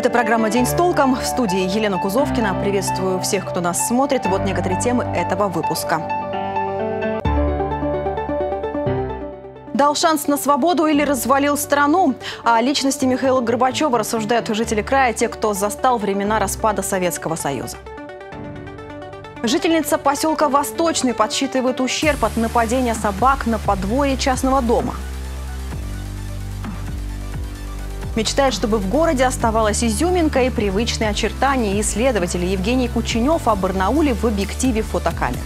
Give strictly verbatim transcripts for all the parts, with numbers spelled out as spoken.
Это программа «День с толком». В студии Елена Кузовкина. Приветствую всех, кто нас смотрит. Вот некоторые темы этого выпуска. Дал шанс на свободу или развалил страну? О личности Михаила Горбачева рассуждают жители края, те, кто застал времена распада Советского Союза. Жительница поселка Восточный подсчитывает ущерб от нападения собак на подворье частного дома. Мечтает, чтобы в городе оставалась изюминка и привычные очертания. Исследователь Евгений Кученев о Барнауле в объективе фотокамеры.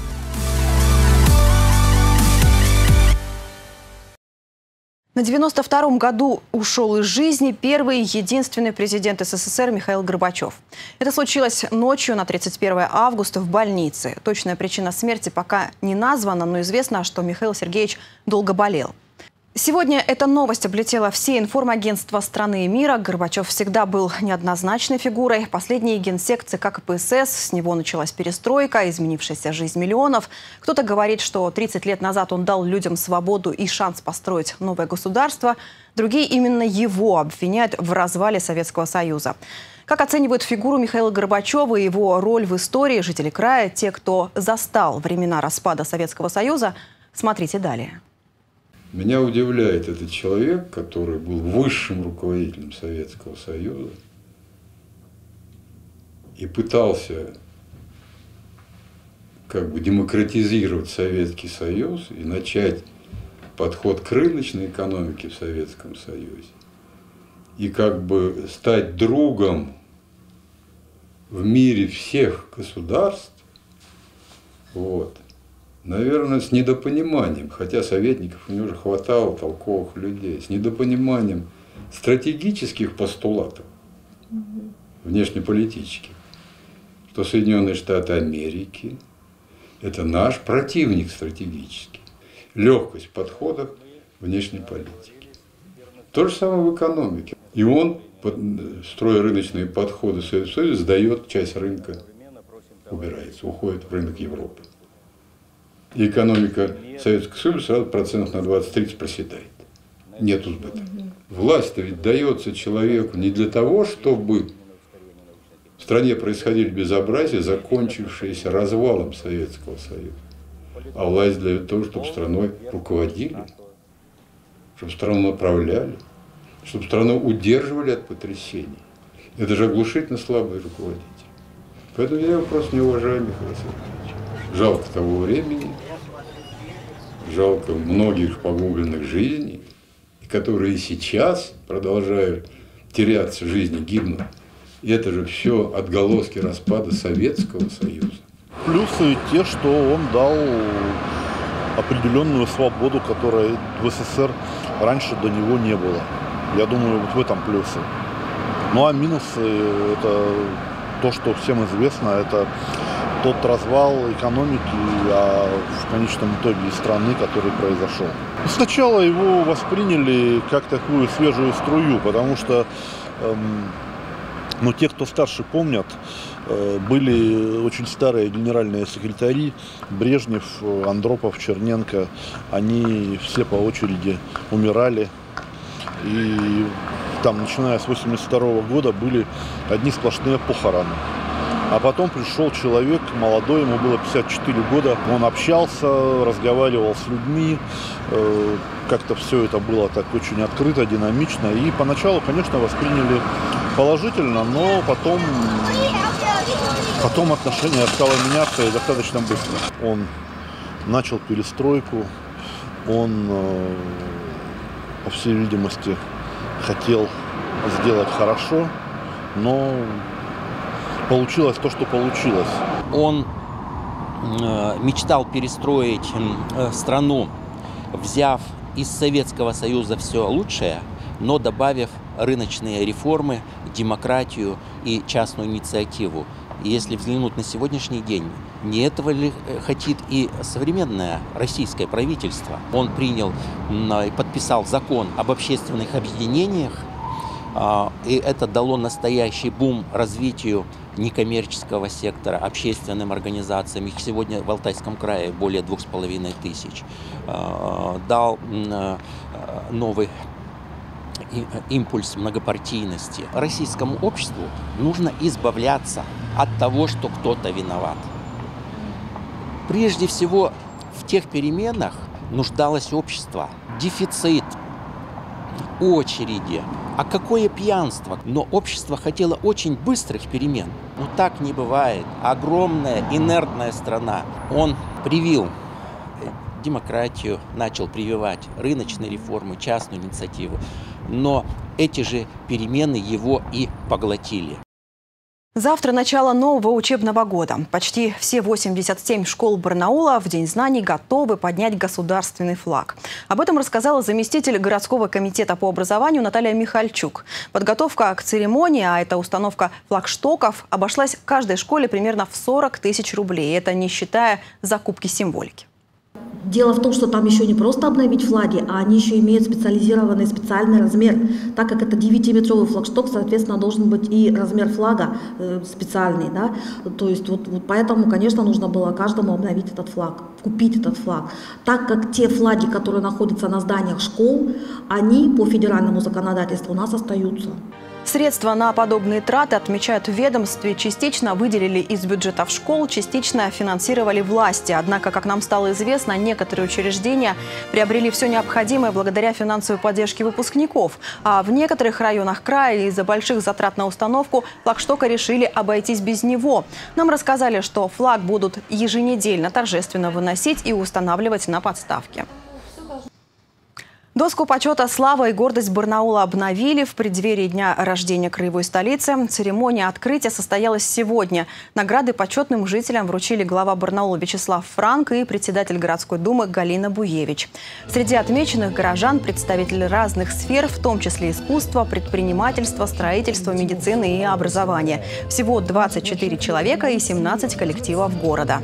На девяносто втором году ушел из жизни первый и единственный президент СССР Михаил Горбачев. Это случилось ночью на тридцать первое августа в больнице. Точная причина смерти пока не названа, но известно, что Михаил Сергеевич долго болел. Сегодня эта новость облетела все информагентства страны и мира. Горбачев всегда был неоднозначной фигурой. Последний генсек ЦК КПСС, с него началась перестройка, изменившаяся жизнь миллионов. Кто-то говорит, что тридцать лет назад он дал людям свободу и шанс построить новое государство. Другие именно его обвиняют в развале Советского Союза. Как оценивают фигуру Михаила Горбачева и его роль в истории жители края, те, кто застал времена распада Советского Союза, смотрите далее. Меня удивляет этот человек, который был высшим руководителем Советского Союза и пытался как бы демократизировать Советский Союз и начать подход к рыночной экономике в Советском Союзе и как бы стать другом в мире всех государств. Вот. Наверное, с недопониманием, хотя советников у него уже хватало, толковых людей, с недопониманием стратегических постулатов, угу. внешнеполитических, что Соединенные Штаты Америки – это наш противник стратегический, легкость в подходах внешней политики. То же самое в экономике. И он, строя рыночные подходы Советского Союза, сдает часть рынка, убирается, уходит в рынок Европы. И экономика Советского Союза сразу процентов на двадцать-тридцать проседает. Нет сбыта. Власть-то ведь дается человеку не для того, чтобы в стране происходили безобразия, закончившиеся развалом Советского Союза. А власть для того, чтобы страной руководили, чтобы страну направляли, чтобы страну удерживали от потрясений. Это же оглушительно слабый руководитель. Поэтому я его просто не уважаю, Михаил Сергеевич. Жалко того времени, жалко многих погубленных жизней, которые и сейчас продолжают теряться жизни, гибнут. И это же все отголоски распада Советского Союза. Плюсы те, что он дал определенную свободу, которой в СССР раньше до него не было. Я думаю, вот в этом плюсы. Ну а минусы – это то, что всем известно, это тот развал экономики, а в конечном итоге и страны, который произошел. Сначала его восприняли как такую свежую струю, потому что эм, ну, те, кто старше помнят, э, были очень старые генеральные секретари, Брежнев, Андропов, Черненко. Они все по очереди умирали. И там, начиная с восемьдесят второго года, были одни сплошные похороны. А потом пришел человек молодой, ему было пятьдесят четыре года. Он общался, разговаривал с людьми. Как-то все это было так очень открыто, динамично. И поначалу, конечно, восприняли положительно, но потом, потом отношение стало меняться и достаточно быстро. Он начал перестройку, он, по всей видимости, хотел сделать хорошо, но получилось то, что получилось. Он э, мечтал перестроить э, страну, взяв из Советского Союза все лучшее, но добавив рыночные реформы, демократию и частную инициативу. И если взглянуть на сегодняшний день, не этого ли хотит и современное российское правительство? Он принял и подписал закон об общественных объединениях, и это дало настоящий бум развитию некоммерческого сектора, общественным организациям. Их сегодня в Алтайском крае более двух с половиной тысяч. Дал новый импульс многопартийности. Российскому обществу нужно избавляться от того, что кто-то виноват. Прежде всего, в тех переменах нуждалось общество. Дефицит, очереди. А какое пьянство! Но общество хотело очень быстрых перемен. Но так не бывает. Огромная инертная страна. Он привил демократию, начал прививать рыночные реформы, частную инициативу. Но эти же перемены его и поглотили. Завтра начало нового учебного года. Почти все восемьдесят семь школ Барнаула в День знаний готовы поднять государственный флаг. Об этом рассказала заместитель городского комитета по образованию Наталья Михальчук. Подготовка к церемонии, а это установка флагштоков, обошлась каждой школе примерно в сорок тысяч рублей. Это не считая закупки символики. Дело в том, что там еще не просто обновить флаги, а они еще имеют специализированный специальный размер. Так как это девятиметровый флагшток, соответственно, должен быть и размер флага э, специальный. Да? То есть вот, вот поэтому, конечно, нужно было каждому обновить этот флаг, купить этот флаг. Так как те флаги, которые находятся на зданиях школ, они по федеральному законодательству у нас остаются. Средства на подобные траты, отмечают в ведомстве, частично выделили из бюджетов школ, частично финансировали власти. Однако, как нам стало известно, некоторые учреждения приобрели все необходимое благодаря финансовой поддержке выпускников. А в некоторых районах края из-за больших затрат на установку флагштока решили обойтись без него. Нам рассказали, что флаг будут еженедельно торжественно выносить и устанавливать на подставке. Доску почета «Слава и гордость Барнаула» обновили в преддверии дня рождения краевой столицы. Церемония открытия состоялась сегодня. Награды почетным жителям вручили глава Барнаула Вячеслав Франк и председатель городской думы Галина Буевич. Среди отмеченных горожан представители разных сфер, в том числе искусства, предпринимательства, строительства, медицины и образования. Всего двадцать четыре человека и семнадцать коллективов города.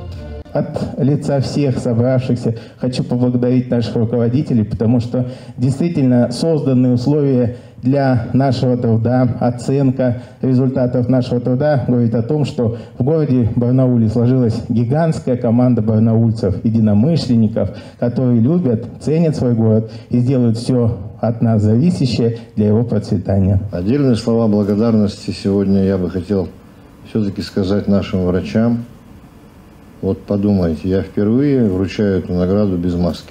От лица всех собравшихся хочу поблагодарить наших руководителей, потому что действительно созданы условия для нашего труда, оценка результатов нашего труда говорит о том, что в городе Барнауле сложилась гигантская команда барнаульцев, единомышленников, которые любят, ценят свой город и сделают все от нас зависящее для его процветания. Отдельные слова благодарности сегодня я бы хотел все-таки сказать нашим врачам. Вот подумайте, я впервые вручаю эту награду без маски.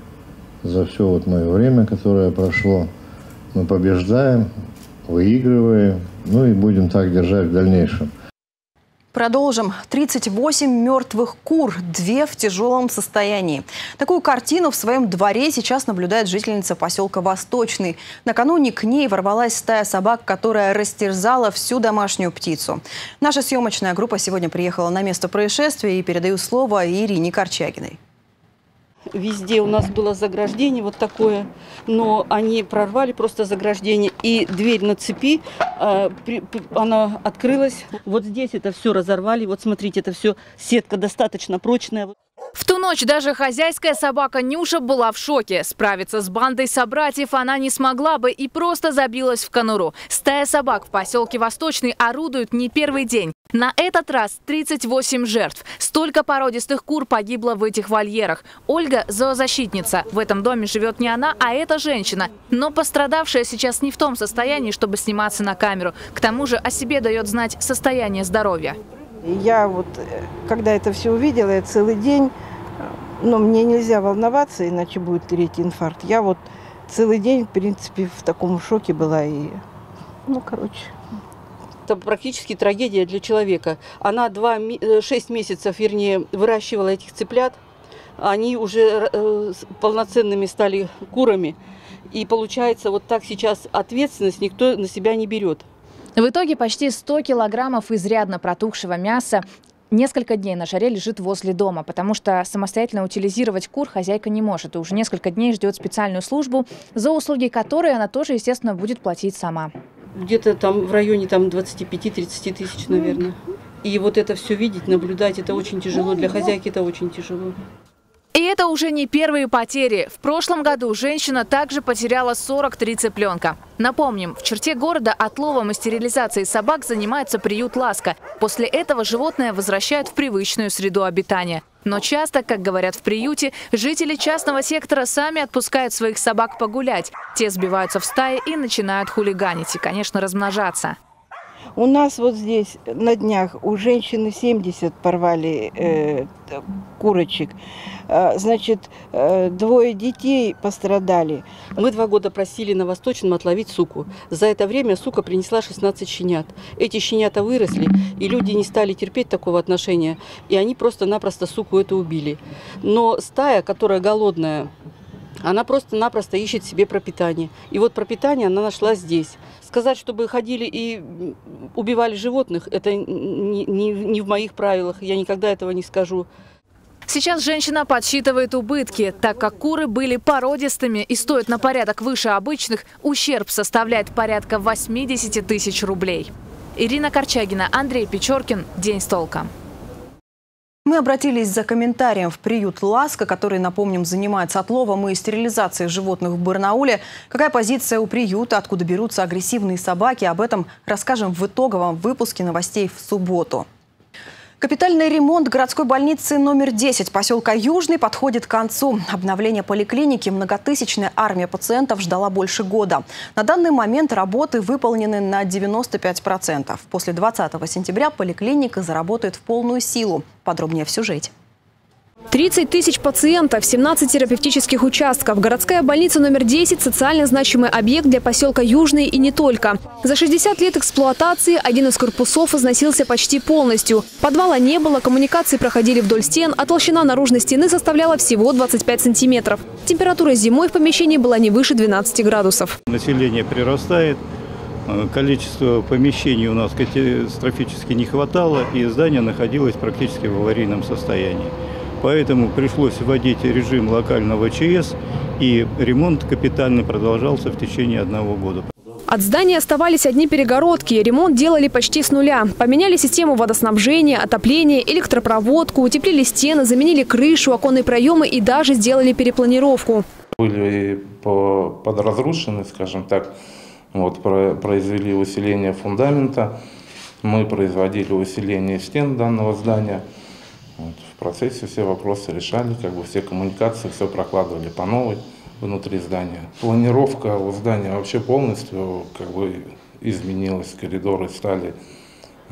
За все вот мое время, которое прошло, мы побеждаем, выигрываем, ну и будем так держать в дальнейшем. Продолжим. тридцать восемь мертвых кур, две в тяжелом состоянии. Такую картину в своем дворе сейчас наблюдает жительница поселка Восточный. Накануне к ней ворвалась стая собак, которая растерзала всю домашнюю птицу. Наша съемочная группа сегодня приехала на место происшествия и передаю слово Ирине Корчагиной. Везде у нас было заграждение вот такое, но они прорвали просто заграждение. И дверь на цепи, э, при, она открылась. Вот здесь это все разорвали. Вот смотрите, это все сетка достаточно прочная. В ту ночь даже хозяйская собака Нюша была в шоке. Справиться с бандой собратьев она не смогла бы и просто забилась в конуру. Стая собак в поселке Восточный орудует не первый день. На этот раз тридцать восемь жертв. Столько породистых кур погибло в этих вольерах. Ольга – зоозащитница. В этом доме живет не она, а эта женщина. Но пострадавшая сейчас не в том состоянии, чтобы сниматься на камеру. К тому же о себе дает знать состояние здоровья. Я вот, когда это все увидела, я целый день, но мне нельзя волноваться, иначе будет третий инфаркт. Я вот целый день, в принципе, в таком шоке была. И, ну, короче. Это практически трагедия для человека. Она два, шесть месяцев, вернее, выращивала этих цыплят. Они уже э, полноценными стали курами. И получается, вот так сейчас ответственность никто на себя не берет. В итоге почти сто килограммов изрядно протухшего мяса несколько дней на жаре лежит возле дома, потому что самостоятельно утилизировать кур хозяйка не может. И уже несколько дней ждет специальную службу, за услуги которой она тоже, естественно, будет платить сама. Где-то там в районе там двадцати пяти тридцати тысяч, наверное. И вот это все видеть, наблюдать, это очень тяжело. Для хозяйки это очень тяжело. И это это уже не первые потери. В прошлом году женщина также потеряла сорок три цыпленка. Напомним, в черте города отловом и стерилизацией собак занимается приют «Ласка». После этого животное возвращают в привычную среду обитания. Но часто, как говорят в приюте, жители частного сектора сами отпускают своих собак погулять. Те сбиваются в стаи и начинают хулиганить и, конечно, размножаться. У нас вот здесь на днях у женщины семьдесят порвали э, курочек. Э, значит, э, двое детей пострадали. Мы два года просили на Восточном отловить суку. За это время сука принесла шестнадцать щенят. Эти щенята выросли, и люди не стали терпеть такого отношения. И они просто-напросто суку эту убили. Но стая, которая голодная, она просто-напросто ищет себе пропитание. И вот пропитание она нашла здесь. Сказать, чтобы ходили и убивали животных, это не, не, не в моих правилах. Я никогда этого не скажу. Сейчас женщина подсчитывает убытки. Так как куры были породистыми и стоят на порядок выше обычных, ущерб составляет порядка восьмидесяти тысяч рублей. Ирина Корчагина, Андрей Печоркин. День с толком. Мы обратились за комментарием в приют «Ласка», который, напомним, занимается отловом и стерилизацией животных в Барнауле. Какая позиция у приюта, откуда берутся агрессивные собаки, об этом расскажем в итоговом выпуске новостей в субботу. Капитальный ремонт городской больницы номер десять поселка Южный подходит к концу. Обновление поликлиники многотысячная армия пациентов ждала больше года. На данный момент работы выполнены на девяносто пять процентов. После двадцатого сентября поликлиника заработает в полную силу. Подробнее в сюжете. тридцать тысяч пациентов, семнадцать терапевтических участков. Городская больница номер десять – социально значимый объект для поселка Южный и не только. За шестьдесят лет эксплуатации один из корпусов износился почти полностью. Подвала не было, коммуникации проходили вдоль стен, а толщина наружной стены составляла всего двадцать пять сантиметров. Температура зимой в помещении была не выше двенадцати градусов. Население прирастает, количество помещений у нас катастрофически не хватало, и здание находилось практически в аварийном состоянии. Поэтому пришлось вводить режим локального ЧС, и ремонт капитальный продолжался в течение одного года. От здания оставались одни перегородки. Ремонт делали почти с нуля. Поменяли систему водоснабжения, отопления, электропроводку, утеплили стены, заменили крышу, оконные проемы и даже сделали перепланировку. Были подразрушены, скажем так, вот, произвели усиление фундамента. Мы производили усиление стен данного здания. Вот, в процессе все вопросы решали, как бы все коммуникации, все прокладывали по новой внутри здания. Планировка у здания вообще полностью как бы изменилась, коридоры стали э,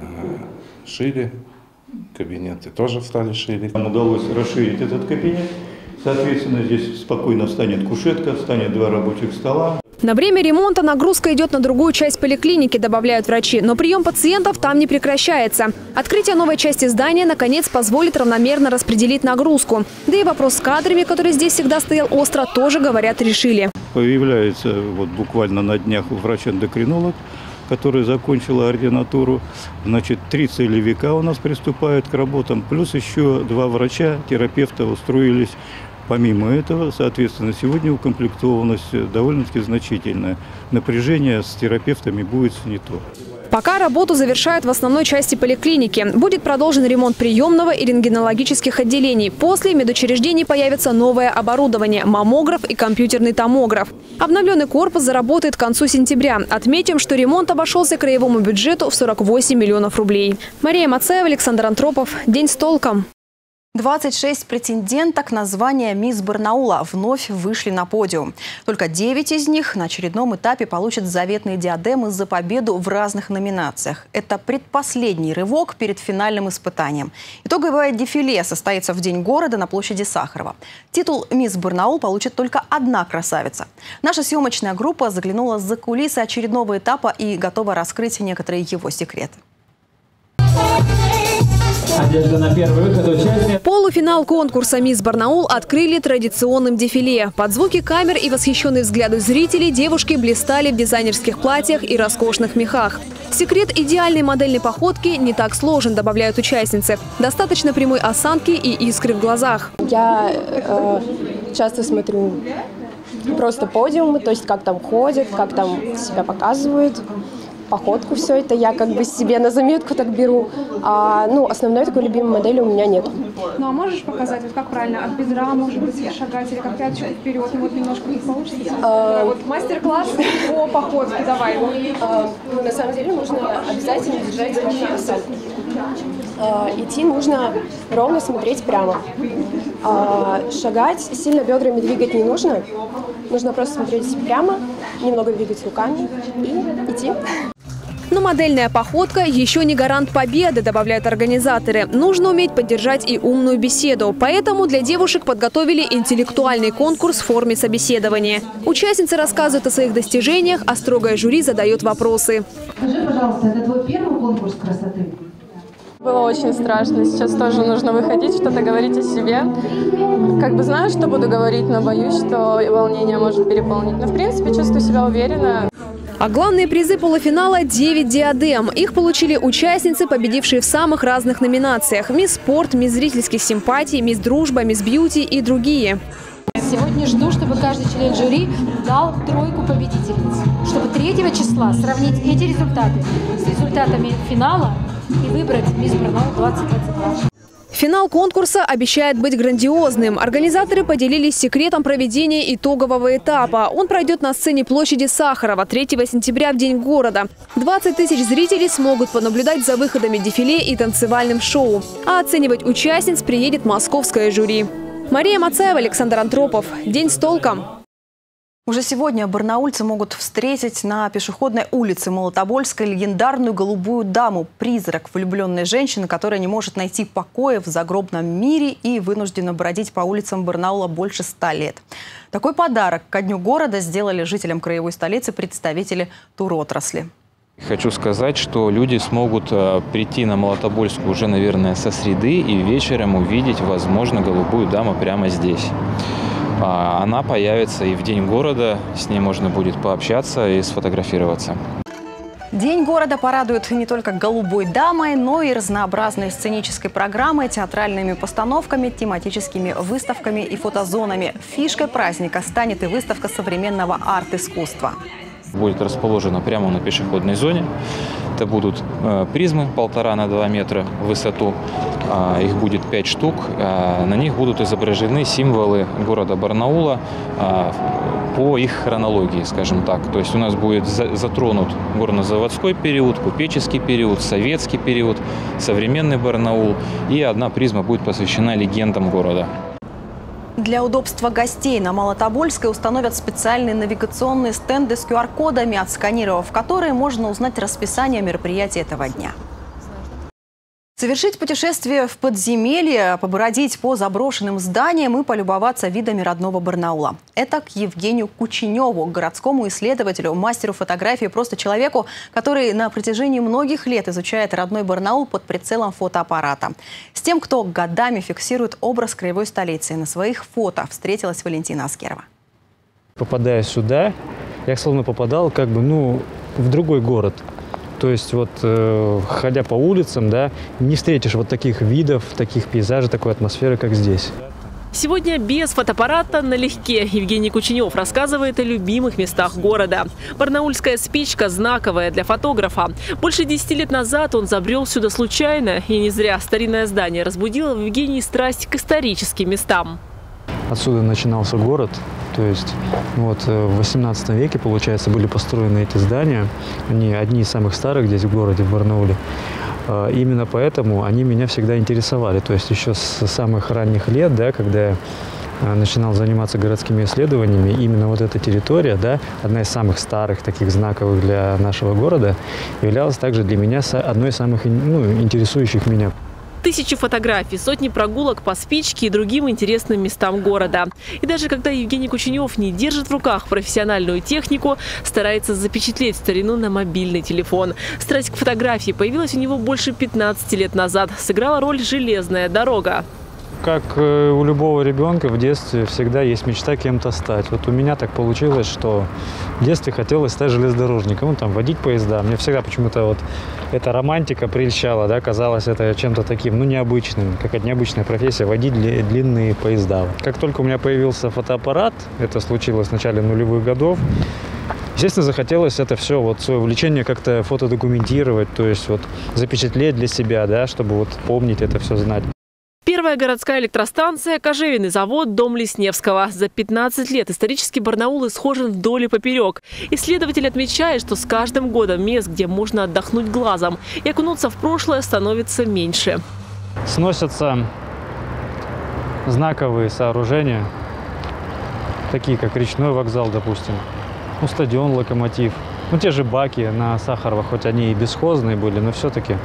шире, кабинеты тоже стали шире. Нам удалось расширить этот кабинет, соответственно, здесь спокойно станет кушетка, станет два рабочих стола. На время ремонта нагрузка идет на другую часть поликлиники, добавляют врачи. Но прием пациентов там не прекращается. Открытие новой части здания, наконец, позволит равномерно распределить нагрузку. Да и вопрос с кадрами, который здесь всегда стоял остро, тоже, говорят, решили. Появляется вот буквально на днях врач-эндокринолог, который закончила ординатуру. Значит, три целевика у нас приступают к работам. Плюс еще два врача, терапевта устроились. Помимо этого, соответственно, сегодня укомплектованность довольно-таки значительная. Напряжение с терапевтами будет снято. Пока работу завершают в основной части поликлиники. Будет продолжен ремонт приемного и рентгенологических отделений. После медучреждений появится новое оборудование – маммограф и компьютерный томограф. Обновленный корпус заработает к концу сентября. Отметим, что ремонт обошелся краевому бюджету в сорок восемь миллионов рублей. Мария Мацаева, Александр Антропов. День с толком. двадцать шесть претенденток на звание «Мисс Барнаула» вновь вышли на подиум. Только девять из них на очередном этапе получат заветные диадемы за победу в разных номинациях. Это предпоследний рывок перед финальным испытанием. Итоговое дефиле состоится в День города на площади Сахарова. Титул «Мисс Барнаул» получит только одна красавица. Наша съемочная группа заглянула за кулисы очередного этапа и готова раскрыть некоторые его секреты. Одежда на первый выход участниц. Полуфинал конкурса «Мисс Барнаул» открыли традиционным дефиле. Под звуки камер и восхищенные взгляды зрителей девушки блистали в дизайнерских платьях и роскошных мехах. Секрет идеальной модельной походки не так сложен, добавляют участницы. Достаточно прямой осанки и искры в глазах. Я э, часто смотрю просто подиумы, то есть как там ходят, как там себя показывают. походку, все это я как бы себе на заметку так беру. А, ну, основной такой любимой модели у меня нет. Ну а можешь показать, вот как правильно от бедра, может быть, шагать или как пяточку вперед, ну вот немножко не получится? А, вот мастер-класс по походке, давай. А, ну, на самом деле нужно обязательно держать ровную осанку. А, идти нужно ровно смотреть прямо. А, шагать, сильно бедрами двигать не нужно. Нужно просто смотреть прямо, немного двигать руками и идти. Но модельная походка еще не гарант победы, добавляют организаторы. Нужно уметь поддержать и умную беседу. Поэтому для девушек подготовили интеллектуальный конкурс в форме собеседования. Участницы рассказывают о своих достижениях, а строгое жюри задает вопросы. Скажи, пожалуйста, это твой первый конкурс красоты? Было очень страшно. Сейчас тоже нужно выходить, что-то говорить о себе. Как бы знаю, что буду говорить, но боюсь, что волнение может переполнить. Но в принципе чувствую себя уверенно. А главные призы полуфинала – девять диадем. Их получили участницы, победившие в самых разных номинациях: «Мисс Спорт», «Мисс Зрительских симпатий», «Мисс Дружба», «Мисс Бьюти» и другие. Сегодня жду, чтобы каждый член жюри дал тройку победительниц, чтобы третьего числа сравнить эти результаты с результатами финала и выбрать «Мисс Барнаул двадцать двадцать два». Финал конкурса обещает быть грандиозным. Организаторы поделились секретом проведения итогового этапа. Он пройдет на сцене площади Сахарова третьего сентября в День города. двадцать тысяч зрителей смогут понаблюдать за выходами дефиле и танцевальным шоу. А оценивать участниц приедет московское жюри. Мария Мацаева, Александр Антропов. День с толком. Уже сегодня барнаульцы могут встретить на пешеходной улице Молотобольской легендарную голубую даму – призрак влюбленной женщины, которая не может найти покоя в загробном мире и вынуждена бродить по улицам Барнаула больше ста лет. Такой подарок ко Дню города сделали жителям краевой столицы представители туротрасли. Хочу сказать, что люди смогут прийти на Молотобольскую уже, наверное, со среды и вечером увидеть, возможно, голубую даму прямо здесь. Она появится и в День города, с ней можно будет пообщаться и сфотографироваться. День города порадует не только голубой дамой, но и разнообразной сценической программой, театральными постановками, тематическими выставками и фотозонами. Фишкой праздника станет и выставка современного арт-искусства. Будет расположена прямо на пешеходной зоне. Это будут э, призмы полтора на два метра в высоту. Э, их будет пять штук. Э, на них будут изображены символы города Барнаула э, по их хронологии, скажем так. То есть у нас будет за, затронут горнозаводской период, купеческий период, советский период, современный Барнаул. И одна призма будет посвящена легендам города. Для удобства гостей на Молотобольской установят специальные навигационные стенды с ку ар кодами, отсканировав которые можно узнать расписание мероприятий этого дня. Совершить путешествие в подземелье, побродить по заброшенным зданиям и полюбоваться видами родного Барнаула. Это к Евгению Кученеву, городскому исследователю, мастеру фотографии, просто человеку, который на протяжении многих лет изучает родной Барнаул под прицелом фотоаппарата. С тем, кто годами фиксирует образ краевой столицы. На своих фото встретилась Валентина Аскерова. Попадая сюда, я словно попадал как бы, ну, в другой город. То есть вот, э, ходя по улицам, да, не встретишь вот таких видов, таких пейзажей, такой атмосферы, как здесь. Сегодня без фотоаппарата налегке. Евгений Кученев рассказывает о любимых местах города. Барнаульская спичка знаковая для фотографа. Больше десяти лет назад он забрел сюда случайно. И не зря старинное здание разбудило в Евгении страсть к историческим местам. Отсюда начинался город. То есть вот в восемнадцатом веке, получается, были построены эти здания. Они одни из самых старых здесь в городе, в Барнауле. Именно поэтому они меня всегда интересовали. То есть еще с самых ранних лет, да, когда я начинал заниматься городскими исследованиями, именно вот эта территория, да, одна из самых старых, таких знаковых для нашего города, являлась также для меня одной из самых, ну, интересующих меня. Тысячи фотографий, сотни прогулок по спичке и другим интересным местам города. И даже когда Евгений Кученев не держит в руках профессиональную технику, старается запечатлеть старину на мобильный телефон. Страсть к фотографии появилась у него больше пятнадцати лет назад. Сыграла роль железная дорога. Как у любого ребенка в детстве всегда есть мечта кем-то стать. Вот у меня так получилось, что в детстве хотелось стать железнодорожником, ну, там, водить поезда. Мне всегда почему-то вот эта романтика прельщала, да, казалось это чем-то таким, ну, необычным, какая-то необычная профессия, водить длинные поезда. Как только у меня появился фотоаппарат, это случилось в начале нулевых годов, Естественно, захотелось это все, вот свое увлечение как-то фотодокументировать, то есть вот запечатлеть для себя, да, чтобы вот помнить это все, знать. Первая городская электростанция – кожевенный завод «Дом Лесневского». За пятнадцать лет исторический Барнаул исхожен вдоль и поперек. Исследователь отмечает, что с каждым годом мест, где можно отдохнуть глазом и окунуться в прошлое, становится меньше. Сносятся знаковые сооружения, такие как речной вокзал, допустим, ну, стадион «Локомотив». Ну, те же баки на Сахарова, хоть они и бесхозные были, но все-таки.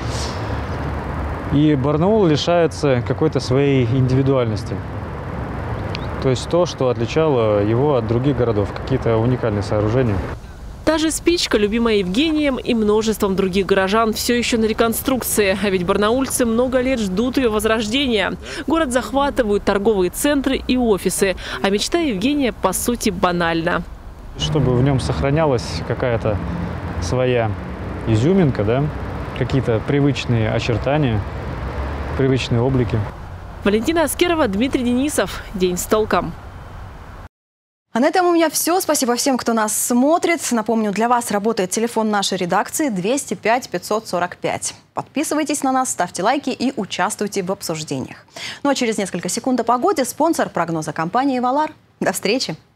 И Барнаул лишается какой-то своей индивидуальности. То есть то, что отличало его от других городов, какие-то уникальные сооружения. Та же спичка, любимая Евгением и множеством других горожан, все еще на реконструкции. А ведь барнаульцы много лет ждут ее возрождения. Город захватывают торговые центры и офисы. А мечта Евгения, по сути, банальна. Чтобы в нем сохранялась какая-то своя изюминка, да? Какие-то привычные очертания, привычные облики. Валентина Аскерова, Дмитрий Денисов. День с толком. А на этом у меня все. Спасибо всем, кто нас смотрит. Напомню, для вас работает телефон нашей редакции двести пять пятьсот сорок пять. Подписывайтесь на нас, ставьте лайки и участвуйте в обсуждениях. Ну а через несколько секунд о погоде спонсор прогноза компании «Валар». До встречи!